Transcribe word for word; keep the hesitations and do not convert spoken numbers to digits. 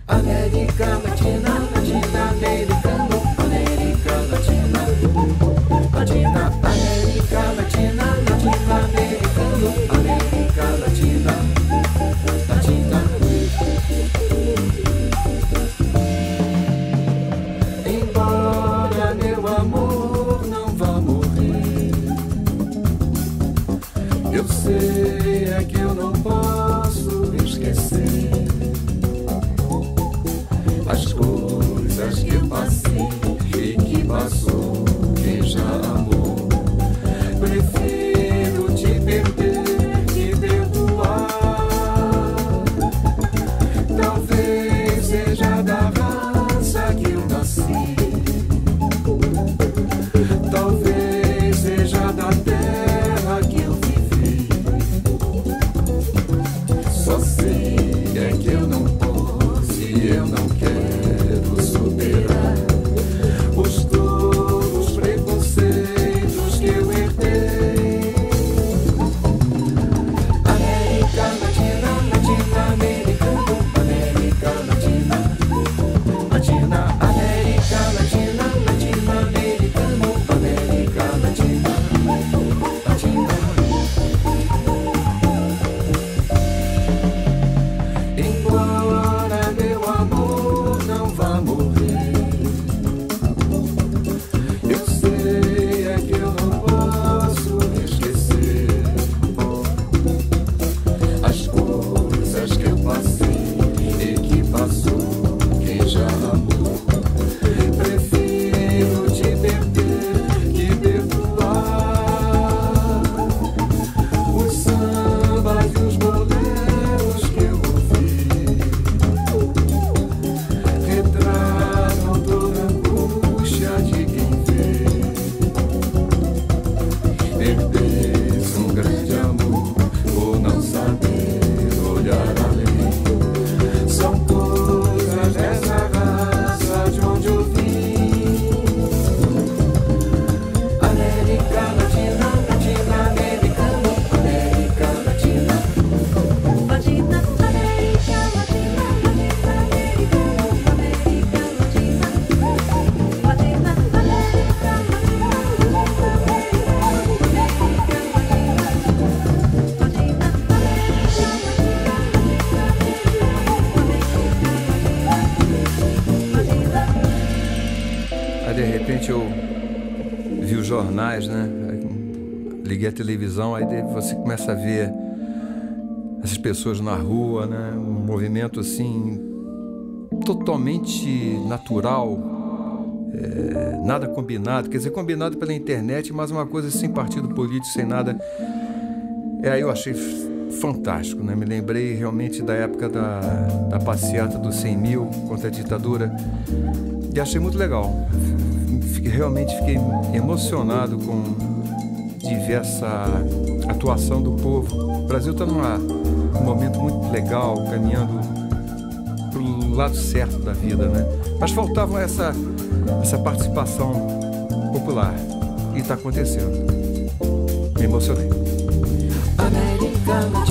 América Latina, Latina, americano, América Latina, Latina, América Latina, Latina, americano, América Latina, Latina. Embora meu amor não vá morrer, eu sei é que eu não posso esquecer as coisas que eu passei e que passou quem já amou. Prefiro te perder que perdoar. Talvez seja da raça que eu nasci, talvez seja da terra que eu vivi. Só sei é que eu não posso e eu não quero superar os todos os preconceitos que eu herdei. América Latina, Latina, americano, América Latina, Latina, América Latina, Latina, americano, América Latina, Latina. Embora meu amor não vá morrer, eu sei é que eu não posso esquecer as coisas que eu passei e que passou quem já amou. Prefiro te perder que perdoar. Os sambas e os boleros que eu ouvi retratam toda a angústia de quem vê. Perder um grande amor por não saber olhar além. São coisas dessa raça de onde eu vim. América Latina, Latina, americano, América Latina, Latina, América Latina, Latina, americano, América Latina, Latina, América Latina, Aí de repente eu vi os jornais, né? Aí liguei a televisão, aí de- você começa a ver essas pessoas na rua, né? Um movimento assim totalmente natural, é, nada combinado, quer dizer, combinado pela internet, mas uma coisa sem partido político, sem nada. É, aí eu achei f- fantástico, né? Me lembrei realmente da época da, da passeata dos cem mil contra a ditadura e achei muito legal. Fiquei- realmente fiquei emocionado com de ver essa atuação do povo. O Brasil está num momento muito legal, caminhando para o lado certo da vida, né? Mas faltava essa, essa participação popular e está acontecendo. Me emocionei. América Latina.